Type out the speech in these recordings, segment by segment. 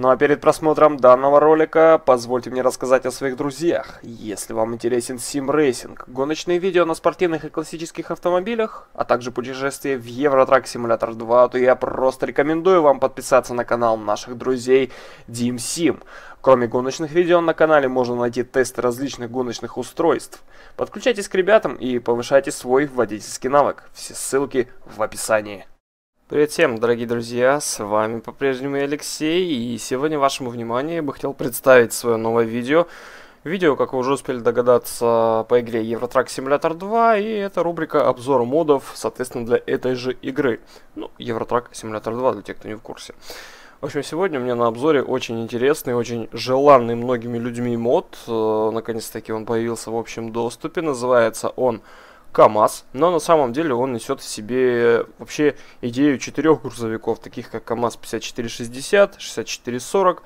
Ну а перед просмотром данного ролика позвольте мне рассказать о своих друзьях. Если вам интересен сим-рейсинг, гоночные видео на спортивных и классических автомобилях, а также путешествия в Евротрак Simulator 2, то я просто рекомендую вам подписаться на канал наших друзей DimSim. Кроме гоночных видео на канале можно найти тесты различных гоночных устройств. Подключайтесь к ребятам и повышайте свой водительский навык. Все ссылки в описании. Привет всем, дорогие друзья, с вами по-прежнему Алексей, и сегодня вашему вниманию я бы хотел представить свое новое видео. Видео, как вы уже успели догадаться, по игре Евротрак Simulator 2, и это рубрика обзор модов, соответственно, для этой же игры. Ну, Евротрак Simulator 2, для тех, кто не в курсе. В общем, сегодня у меня на обзоре очень интересный, очень желанный многими людьми мод. Наконец-таки он появился в общем доступе, называется он КамАЗ, но на самом деле он несет в себе вообще идею 4 грузовиков, таких как КамАЗ 5460, 6440,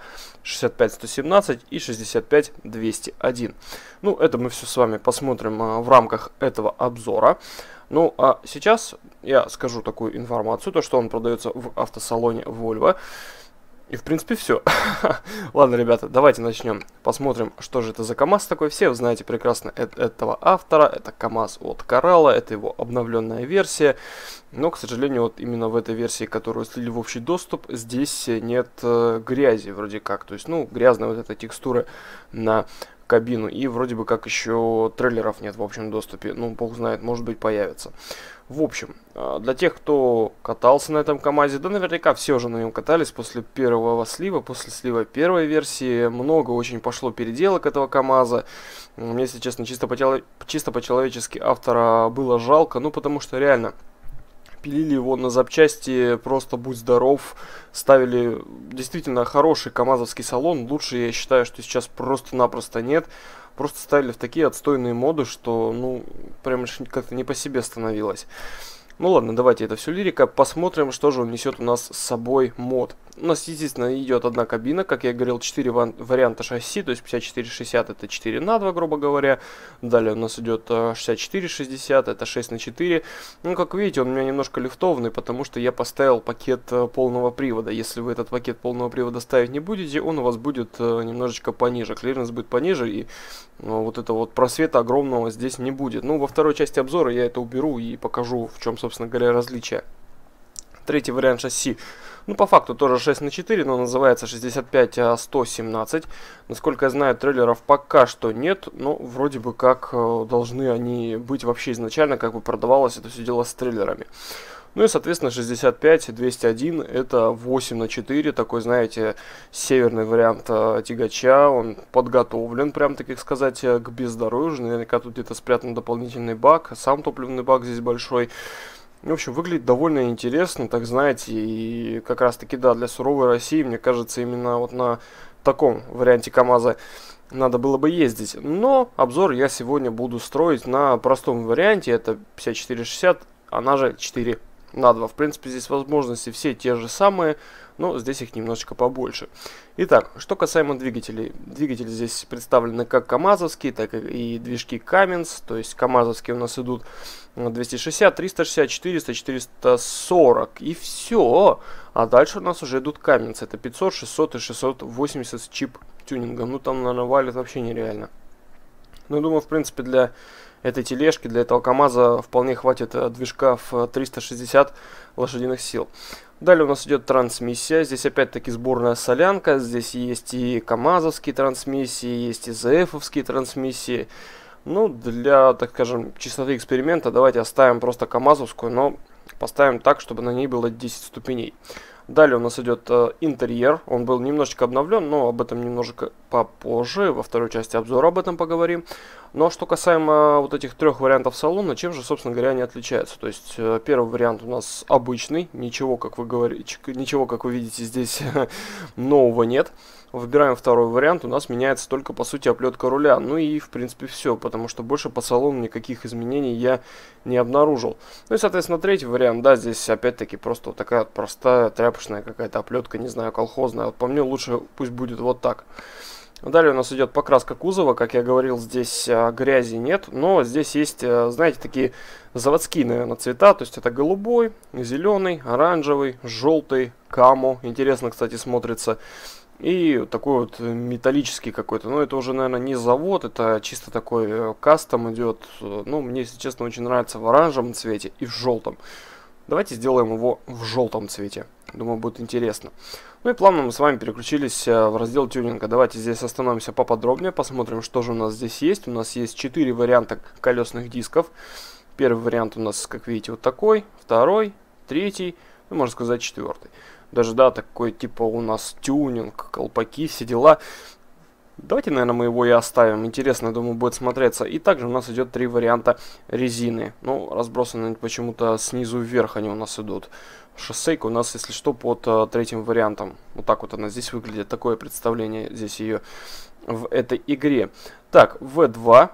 65117 и 65201. Ну, это мы все с вами посмотрим в рамках этого обзора. Ну, а сейчас я скажу такую информацию, то что он продается в автосалоне Volvo. И в принципе все. Ладно, ребята, давайте начнем. Посмотрим, что же это за КамАЗ такой. Все вы знаете прекрасно этого автора. Это КамАЗ от Corrala. Это его обновленная версия. Но, к сожалению, вот именно в этой версии, которую слили в общий доступ, здесь нет грязи вроде как. То есть, ну, грязная вот эта текстура на кабину. И вроде бы как еще трейлеров нет в общем доступе. Ну, бог знает, может быть, появится. В общем, для тех, кто катался на этом КамАЗе, да наверняка все уже на нем катались после первого слива, после слива первой версии. Много очень пошло переделок этого КамАЗа. Мне, если честно, чисто по-человечески автора было жалко, ну потому что реально пилили его на запчасти, просто будь здоров, ставили действительно хороший камазовский салон. Лучше, я считаю, что сейчас просто-напросто нет. Просто ставили в такие отстойные моды, что, ну, прям как-то не по себе становилось. Ну ладно, давайте, это все лирика. Посмотрим, что же он несет у нас с собой мод. У нас, естественно, идет одна кабина, как я говорил, 4 варианта шасси, то есть 5460 это 4 на 2, грубо говоря. Далее у нас идет 6460, это 6 на 4. Ну, как видите, он у меня немножко лифтованный, потому что я поставил пакет полного привода. Если вы этот пакет полного привода ставить не будете, он у вас будет немножечко пониже. Клиренс будет пониже, и вот этого вот просвета огромного здесь не будет. Ну, во второй части обзора я это уберу и покажу, в чем, собственно говоря, различие. Третий вариант шасси, ну, по факту тоже 6 на 4, но называется 65117. Насколько я знаю, трейлеров пока что нет, но вроде бы как должны они быть вообще изначально, как бы продавалось это все дело с трейлерами. Ну и, соответственно, 65201 это 8 на 4, такой, знаете, северный вариант тягача. Он подготовлен, прям так сказать, к бездорожью. Наверняка тут где-то спрятан дополнительный бак, сам топливный бак здесь большой. В общем, выглядит довольно интересно, так знаете, и как раз таки, да, для суровой России, мне кажется, именно вот на таком варианте КамАЗа надо было бы ездить. Но обзор я сегодня буду строить на простом варианте, это 5460, она же 4 на 2. В принципе, здесь возможности все те же самые, но здесь их немножечко побольше. Итак, что касаемо двигателей. Двигатели здесь представлены как камазовские, так и движки Cummins. То есть камазовские у нас идут 260, 360, 400, 440 и все. А дальше у нас уже идут Cummins. Это 500, 600 и 680 с чип-тюнингом. Ну там, наверное, валит вообще нереально. Ну, я думаю, в принципе, для этой тележки, для этого КамАЗа вполне хватит движка в 360 лошадиных сил. Далее у нас идет трансмиссия. Здесь опять-таки сборная солянка. Здесь есть и камазовские трансмиссии, есть и ЗФовские трансмиссии. Ну, для, так скажем, чистоты эксперимента давайте оставим просто камазовскую, но поставим так, чтобы на ней было 10 ступеней. Далее у нас идет интерьер. Он был немножечко обновлен, но об этом немножко попозже. Во второй части обзора об этом поговорим. Но что касаемо вот этих трех вариантов салона, чем же, собственно говоря, они отличаются? То есть первый вариант у нас обычный. Ничего, как вы говорите, ничего, как вы видите, здесь нового нет. Выбираем второй вариант, у нас меняется только, по сути, оплетка руля. Ну и, в принципе, все, потому что больше по салону никаких изменений я не обнаружил. Ну и, соответственно, третий вариант, да, здесь опять-таки просто вот такая вот простая тряпочная какая-то оплетка, не знаю, колхозная. Вот по мне лучше пусть будет вот так. Далее у нас идет покраска кузова, как я говорил, здесь грязи нет, но здесь есть, знаете, такие заводские, наверное, цвета, то есть это голубой, зеленый, оранжевый, желтый, камо, интересно, кстати, смотрится. И вот такой вот металлический какой-то. Ну, это уже, наверное, не завод, это чисто такой кастом идет. Ну, мне, если честно, очень нравится в оранжевом цвете и в желтом. Давайте сделаем его в желтом цвете. Думаю, будет интересно. Ну и плавно мы с вами переключились в раздел тюнинга. Давайте здесь остановимся поподробнее, посмотрим, что же у нас здесь есть. У нас есть 4 варианта колесных дисков. Первый вариант у нас, как видите, вот такой. Второй, третий, ну, можно сказать, четвертый. Даже, да, такой, типа, у нас тюнинг, колпаки, все дела. Давайте, наверное, мы его и оставим. Интересно, я думаю, будет смотреться. И также у нас идет 3 варианта резины. Ну, разбросаны почему-то снизу вверх они у нас идут. Шоссейка у нас, если что, под третьим вариантом. Вот так вот она здесь выглядит. Такое представление здесь ее в этой игре. Так, V2,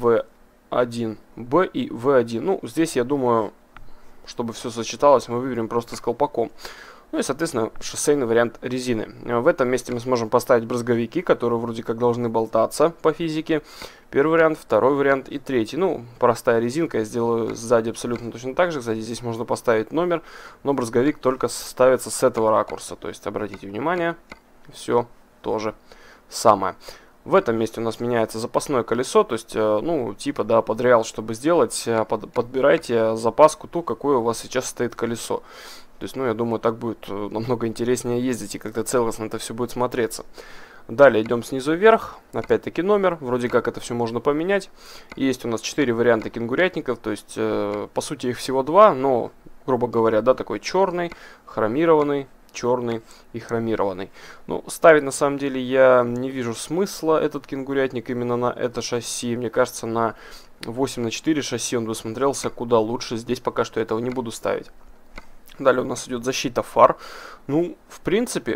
V1, B и V1. Ну, здесь, я думаю, чтобы все сочеталось, мы выберем просто с колпаком. Ну и, соответственно, шоссейный вариант резины. В этом месте мы сможем поставить брызговики, которые вроде как должны болтаться по физике. Первый вариант, второй вариант и третий. Ну, простая резинка, я сделаю сзади абсолютно точно так же. Кстати, здесь можно поставить номер, но брызговик только ставится с этого ракурса. То есть, обратите внимание, все то же самое. В этом месте у нас меняется запасное колесо, то есть, ну, типа, да, под реал, чтобы сделать, подбирайте запаску ту, какое у вас сейчас стоит колесо. То есть, ну, я думаю, так будет намного интереснее ездить и как-то целостно это все будет смотреться. Далее идем снизу вверх, опять-таки номер, вроде как это все можно поменять. Есть у нас 4 варианта кенгурятников, то есть, по сути, их всего 2, но, грубо говоря, да, такой черный, хромированный, черный и хромированный. Ну, ставить на самом деле я не вижу смысла этот кенгурятник именно на это шасси. Мне кажется, на 8х4 шасси он бы смотрелся куда лучше. Здесь пока что этого не буду ставить. Далее у нас идет защита фар. Ну, в принципе,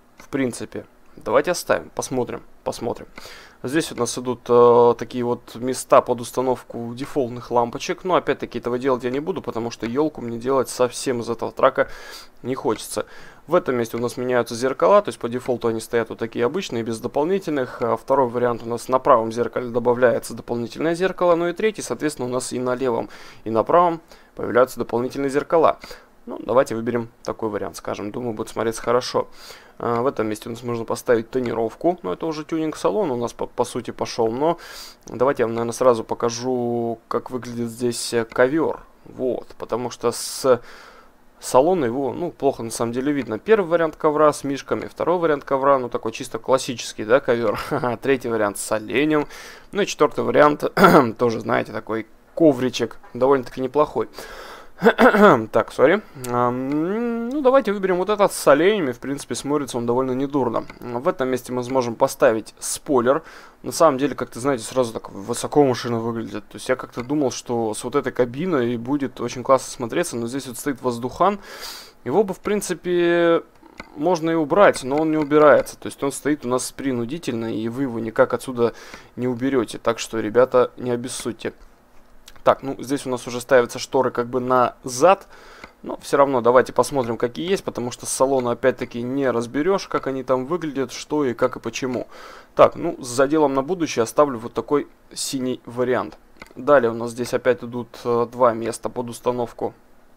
давайте оставим, посмотрим. Здесь у нас идут такие вот места под установку дефолтных лампочек. Но опять-таки этого делать я не буду, потому что елку мне делать совсем из этого трака не хочется. В этом месте у нас меняются зеркала, то есть по дефолту они стоят вот такие обычные, без дополнительных. Второй вариант у нас на правом зеркале добавляется дополнительное зеркало. Ну и третий, соответственно, у нас и на левом, и на правом появляются дополнительные зеркала. Ну, давайте выберем такой вариант, скажем. Думаю, будет смотреться хорошо. В этом месте у нас можно поставить тонировку. Но это уже тюнинг-салон у нас по сути пошел. Но давайте я вам, наверное, сразу покажу, как выглядит здесь ковер. Вот, потому что с салона его, ну, плохо на самом деле видно. Первый вариант ковра с мишками, второй вариант ковра, ну, такой чисто классический, да, ковер. Третий вариант с оленем. Ну и четвертый вариант, тоже, знаете, такой ковричек, довольно-таки неплохой. Так, сори. Ну, давайте выберем вот этот с оленями. В принципе, смотрится он довольно недурно. В этом месте мы сможем поставить спойлер. На самом деле, как-то, знаете, сразу так высоко машина выглядит. То есть я как-то думал, что с вот этой кабиной будет очень классно смотреться. Но здесь вот стоит воздухан. Его бы, в принципе, можно и убрать, но он не убирается. То есть он стоит у нас принудительно, и вы его никак отсюда не уберете. Так что, ребята, не обессудьте. Так, ну здесь у нас уже ставятся шторы как бы назад, но все равно давайте посмотрим, какие есть, потому что с салона опять-таки не разберешь, как они там выглядят, что и как и почему. Так, ну с заделом на будущее оставлю вот такой синий вариант. Далее у нас здесь опять идут 2 места под установку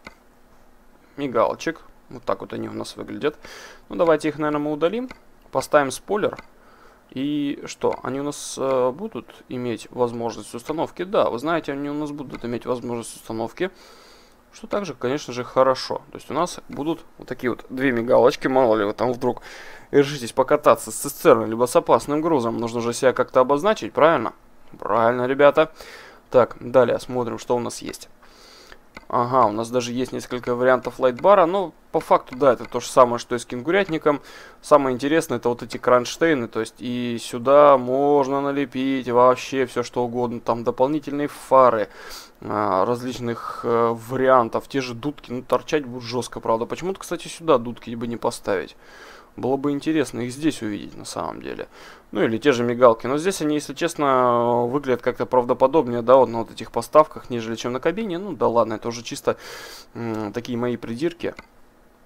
мигалочек. Вот так вот они у нас выглядят. Ну давайте их, наверное, мы удалим, поставим спойлер. И что, они у нас будут иметь возможность установки? Да, вы знаете, они у нас будут иметь возможность установки. Что также, конечно же, хорошо. То есть у нас будут вот такие вот 2 мигалочки. Мало ли вы там вдруг решитесь покататься с цистерной, либо с опасным грузом. Нужно же себя как-то обозначить, правильно? Правильно, ребята. Так, далее смотрим, что у нас есть. Ага, у нас даже есть несколько вариантов лайтбара, но по факту, да, это то же самое, что и с кенгурятником. Самое интересное, это вот эти кронштейны, то есть и сюда можно налепить вообще все что угодно. Там дополнительные фары различных вариантов, те же дудки, ну торчать будут жестко, правда. Почему-то, кстати, сюда дудки бы не поставить. Было бы интересно их здесь увидеть на самом деле. Ну или те же мигалки. Но здесь они, если честно, выглядят как-то правдоподобнее, да, вот на вот этих поставках, нежели чем на кабине. Ну да ладно, это уже чисто такие мои придирки.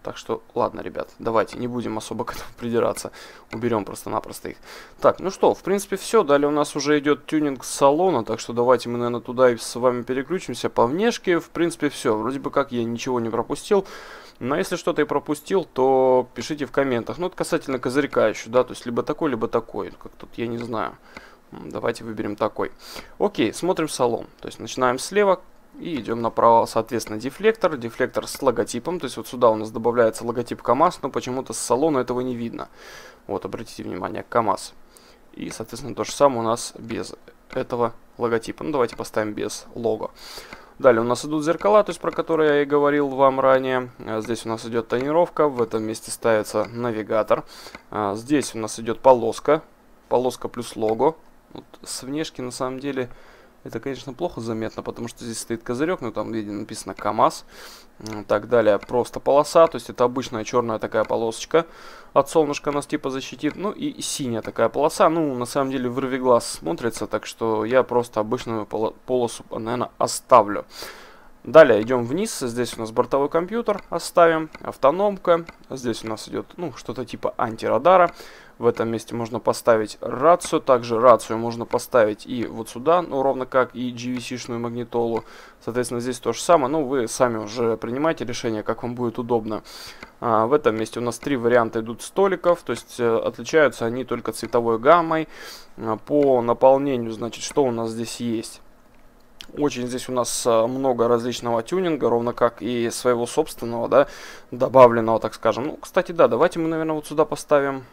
Так что, ладно, ребят, давайте не будем особо к этому придираться. Уберем просто-напросто их. Так, ну что, в принципе, все. Далее у нас уже идет тюнинг салона. Так что давайте мы, наверное, туда и с вами переключимся. По внешке, в принципе, все. Вроде бы как я ничего не пропустил. Но если что-то и пропустил, то пишите в комментах. Ну, это касательно козырька еще, да. То есть, либо такой, либо такой. Как тут, я не знаю. Давайте выберем такой. Окей, смотрим салон. То есть, начинаем слева. И идем направо, соответственно, дефлектор. Дефлектор с логотипом. То есть вот сюда у нас добавляется логотип КамАЗ, но почему-то с салона этого не видно. Вот, обратите внимание, КамАЗ. И, соответственно, то же самое у нас без этого логотипа. Ну, давайте поставим без лого. Далее у нас идут зеркала, то есть про которые я и говорил вам ранее. Здесь у нас идет тонировка. В этом месте ставится навигатор. Здесь у нас идет полоска. Полоска плюс лого. Вот с внешки, на самом деле... Это, конечно, плохо заметно, потому что здесь стоит козырек, но там, видите, написано КамАЗ. Так, далее просто полоса, то есть это обычная черная такая полосочка. От солнышка нас типа защитит. Ну и синяя такая полоса. Ну, на самом деле, вырви глаз смотрится, так что я просто обычную полосу, наверное, оставлю. Далее идем вниз. Здесь у нас бортовой компьютер оставим, автономка. Здесь у нас идет, ну, что-то типа антирадара. В этом месте можно поставить рацию. Также рацию можно поставить и вот сюда, ну, ровно как и GVC-шную магнитолу. Соответственно, здесь то же самое. Ну, вы сами уже принимаете решение, как вам будет удобно. В этом месте у нас 3 варианта идут столиков. То есть отличаются они только цветовой гаммой. По наполнению, значит, что у нас здесь есть? Очень здесь у нас много различного тюнинга, ровно как и своего собственного, да, добавленного, так скажем. Ну, кстати, да, давайте мы, наверное, вот сюда поставим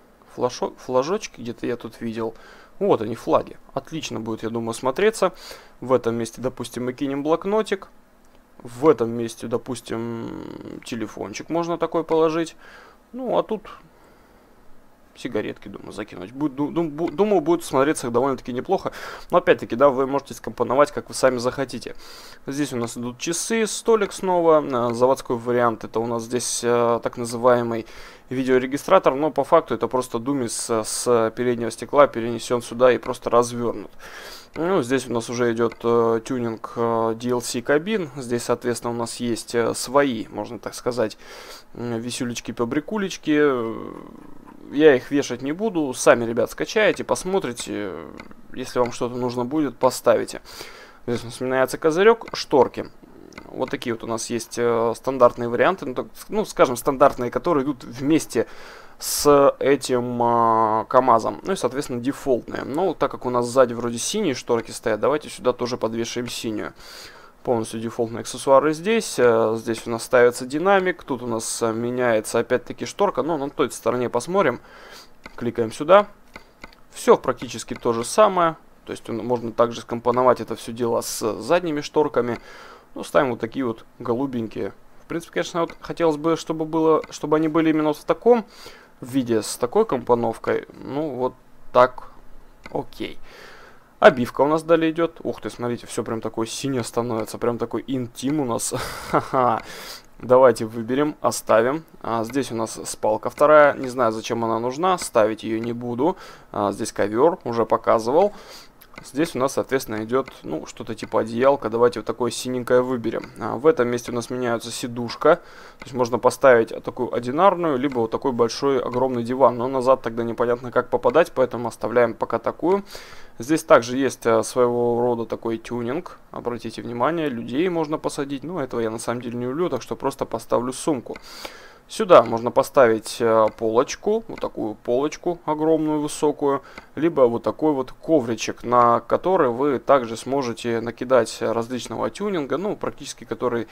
флажочки, где-то я тут видел. Вот они, флаги. Отлично будет, я думаю, смотреться. В этом месте, допустим, мы кинем блокнотик. В этом месте, допустим, телефончик можно такой положить. Ну, а тут... сигаретки, думаю, закинуть. Думаю, будет смотреться довольно-таки неплохо. Но опять-таки, да, вы можете скомпоновать, как вы сами захотите. Здесь у нас идут часы, столик снова. Заводской вариант, это у нас здесь так называемый видеорегистратор. Но по факту это просто думис с переднего стекла перенесен сюда и просто развернут. Ну, здесь у нас уже идет тюнинг DLC кабин. Здесь, соответственно, у нас есть свои, можно так сказать, висюлечки-побрякулечки. Я их вешать не буду. Сами, ребят, скачаете, посмотрите. Если вам что-то нужно будет, поставите. Здесь у нас меняется козырек, шторки. Вот такие вот у нас есть стандартные варианты. Ну, скажем, стандартные, которые идут вместе с этим КамАЗом. Ну и, соответственно, дефолтные. Но так как у нас сзади вроде синие шторки стоят, давайте сюда тоже подвешаем синюю. Полностью дефолтные аксессуары здесь. Здесь у нас ставится динамик. Тут у нас меняется опять-таки шторка. Но на той стороне посмотрим. Кликаем сюда. Все практически то же самое. То есть можно также скомпоновать это все дело с задними шторками. Ну, ставим вот такие вот голубенькие. В принципе, конечно, вот хотелось бы, чтобы они были именно вот в таком виде, с такой компоновкой. Ну, вот так. Окей. Обивка у нас далее идет. Ух ты, смотрите, все прям такое синее становится. Прям такой интим у нас. Ха-ха. Давайте выберем, оставим. Здесь у нас спалка вторая. Не знаю, зачем она нужна. Ставить ее не буду. Здесь ковер, уже показывал. Здесь у нас, соответственно, идет, ну, что-то типа одеялка. Давайте вот такое синенькое выберем. В этом месте у нас меняется сидушка. То есть можно поставить такую одинарную, либо вот такой большой, огромный диван. Но назад тогда непонятно, как попадать, поэтому оставляем пока такую. Здесь также есть своего рода такой тюнинг. Обратите внимание, людей можно посадить. Но этого я на самом деле не люблю, так что просто поставлю сумку. Сюда можно поставить полочку, вот такую полочку огромную, высокую, либо вот такой вот ковричек, на который вы также сможете накидать различного тюнинга, ну, практически который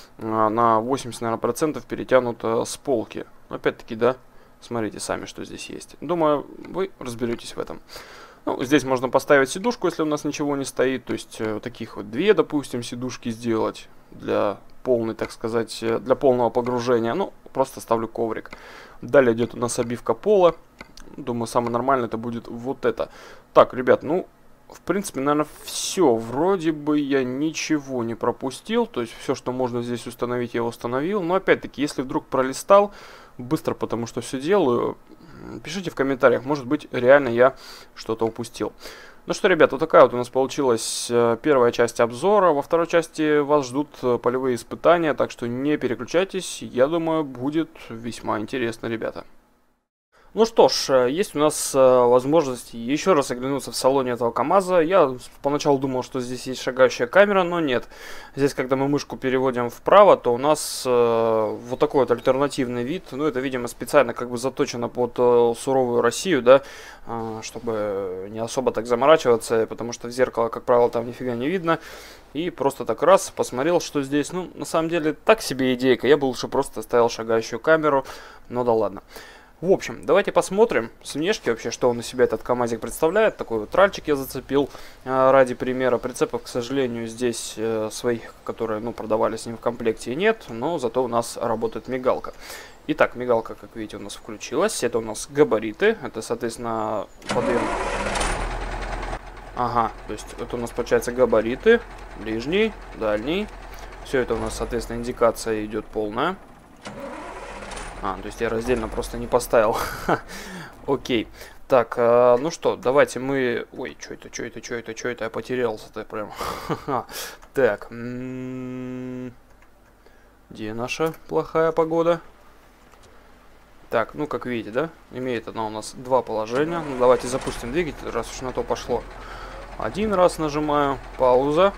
на 80, наверное, процентов перетянут с полки. Опять-таки, да, смотрите сами, что здесь есть. Думаю, вы разберетесь в этом. Ну, здесь можно поставить сидушку, если у нас ничего не стоит, то есть таких вот 2, допустим, сидушки сделать для полной, так сказать, для полного погружения. Ну, просто ставлю коврик. Далее идет у нас обивка пола. Думаю, самое нормальное это будет вот это. Так, ребят, ну, в принципе, наверное, все. Вроде бы я ничего не пропустил. То есть все, что можно здесь установить, я установил. Но опять-таки, если вдруг пролистал, быстро, потому что все делаю, пишите в комментариях. Может быть, реально я что-то упустил. Ну что, ребят, вот такая вот у нас получилась первая часть обзора. Во второй части вас ждут полевые испытания, так что не переключайтесь. Я думаю, будет весьма интересно, ребята. Ну что ж, есть у нас возможность еще раз оглянуться в салоне этого КамАЗа. Я поначалу думал, что здесь есть шагающая камера, но нет. Здесь, когда мы мышку переводим вправо, то у нас вот такой вот альтернативный вид. Ну, это, видимо, специально как бы заточено под суровую Россию, да, чтобы не особо так заморачиваться, потому что в зеркало, как правило, там нифига не видно. И просто так раз посмотрел, что здесь. Ну, на самом деле, так себе идейка. Я бы лучше просто ставил шагающую камеру, но да ладно. В общем, давайте посмотрим с внешки вообще, что он из себя этот КамАЗик представляет. Такой вот тральчик я зацепил ради примера. Прицепов, к сожалению, здесь своих, которые продавали с ним в комплекте, нет. Но зато у нас работает мигалка. Итак, мигалка, как видите, у нас включилась. Это у нас габариты. Это, соответственно, подъем. Ага, то есть это у нас получается габариты. Ближний, дальний. Все это у нас, соответственно, индикация идет полная. То есть я раздельно просто не поставил. Окей. Так, ну что, давайте мы... Ой, что это? Я потерялся-то прям. Так. Где наша плохая погода? Так, ну как видите, да? Имеет она у нас два положения. Ну давайте запустим двигатель, раз уж на то пошло. Один раз нажимаю, пауза.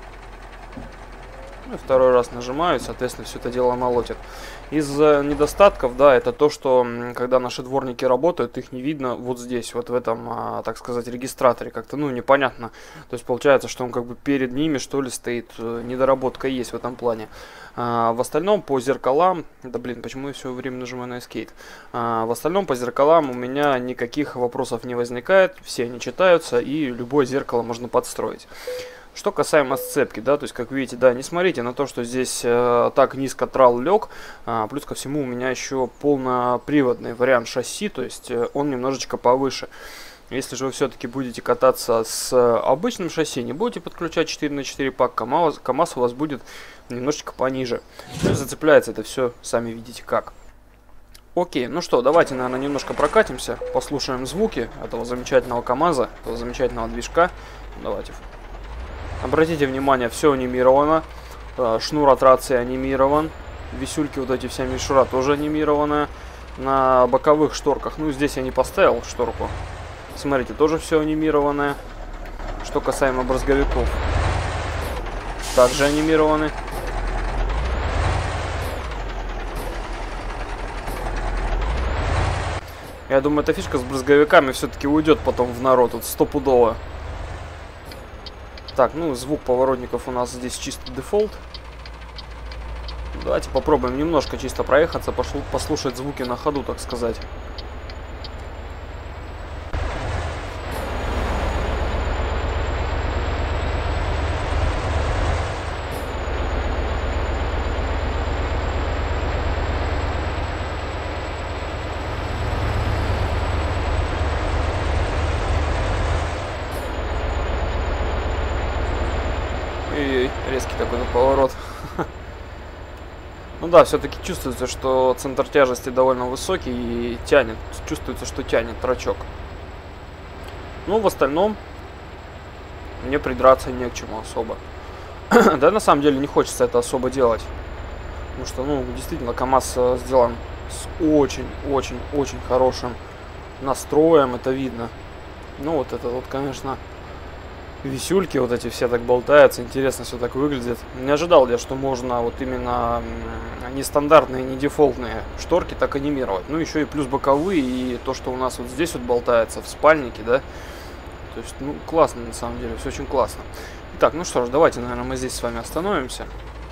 И второй раз нажимаю, и, соответственно, все это дело молотит. Из недостатков, да, это то, что когда наши дворники работают, их не видно вот здесь, вот в этом, так сказать, регистраторе. Как-то, непонятно. То есть получается, что он как бы перед ними, что ли, стоит. Недоработка есть в этом плане. В остальном по зеркалам... Да блин, почему я все время нажимаю на Escape? В остальном по зеркалам у меня никаких вопросов не возникает. Все они читаются, и любое зеркало можно подстроить. Что касаемо сцепки, да, то есть, как видите, да, не смотрите на то, что здесь так низко трал лег, плюс ко всему у меня еще полноприводный вариант шасси, то есть он немножечко повыше. Если же вы все-таки будете кататься с обычным шасси, не будете подключать 4х4 пак, КамАЗ у вас будет немножечко пониже. Ну и зацепляется это все, сами видите как. Окей, ну что, давайте, наверное, немножко прокатимся, послушаем звуки этого замечательного КамАЗа, этого замечательного движка. Давайте. Обратите внимание, все анимировано. Шнур от рации анимирован. Висюльки, вот эти вся мишура тоже анимированная. На боковых шторках, здесь я не поставил шторку. Смотрите, тоже все анимированное. Что касаемо брызговиков, также анимированы. Я думаю, эта фишка с брызговиками все-таки уйдет потом в народ, вот стопудово. Так, звук поворотников у нас здесь чисто дефолт. Давайте попробуем немножко чисто проехаться, послушать звуки на ходу, так сказать. Ой-ой, резкий такой поворот. Ну да, все-таки чувствуется, что центр тяжести довольно высокий и тянет. Чувствуется, что тянет трачок. Ну, в остальном, мне придраться не к чему особо. Да, на самом деле, не хочется это особо делать. Потому что, действительно, КамАЗ сделан с очень-очень-очень хорошим настроем, это видно. Ну, вот это вот, конечно... Висюльки вот эти все так болтаются, интересно все так выглядит. Не ожидал я, что можно вот именно нестандартные, не дефолтные шторки так анимировать. Ну, еще и плюс боковые, и то, что у нас вот здесь вот болтается в спальнике, да. То есть, классно на самом деле, все очень классно. Итак, ну что ж, давайте, наверное, мы здесь с вами остановимся.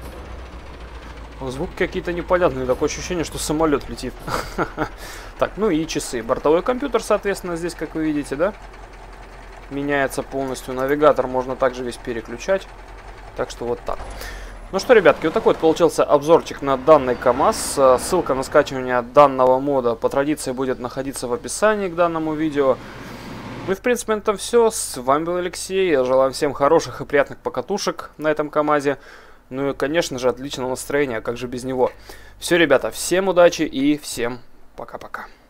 Звуки какие-то непонятные, такое ощущение, что самолет летит. Так, ну и часы. Бортовой компьютер, соответственно, здесь, как вы видите, да. Меняется полностью. Навигатор можно также весь переключать. Так что вот так. Ну что, ребятки, вот такой вот получился обзорчик на данный КамАЗ. Ссылка на скачивание данного мода по традиции будет находиться в описании к данному видео. Ну и в принципе на этом все. С вами был Алексей. Я желаю всем хороших и приятных покатушек на этом КамАЗе. Ну и, конечно же, отличного настроения, как же без него. Все, ребята, всем удачи и всем пока-пока.